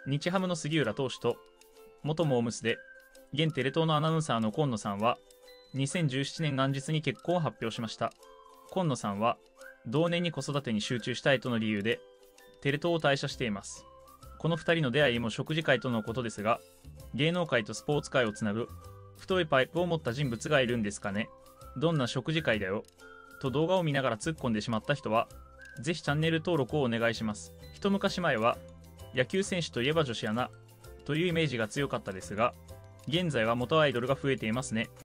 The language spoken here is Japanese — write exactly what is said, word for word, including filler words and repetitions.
日ハムの杉浦投手と元モームスで現テレ東のアナウンサーの今野さんはにせんじゅうななねん元日に結婚を発表しました。今野さんは同年に子育てに集中したいとの理由でテレ東を退社しています。このふたりの出会いも食事会とのことですが、芸能界とスポーツ界をつなぐ太いパイプを持った人物がいるんですかね。どんな食事会だよと動画を見ながら突っ込んでしまった人はぜひチャンネル登録をお願いします。一昔前は野球選手といえば女子アナというイメージが強かったですが、現在は元アイドルが増えていますね。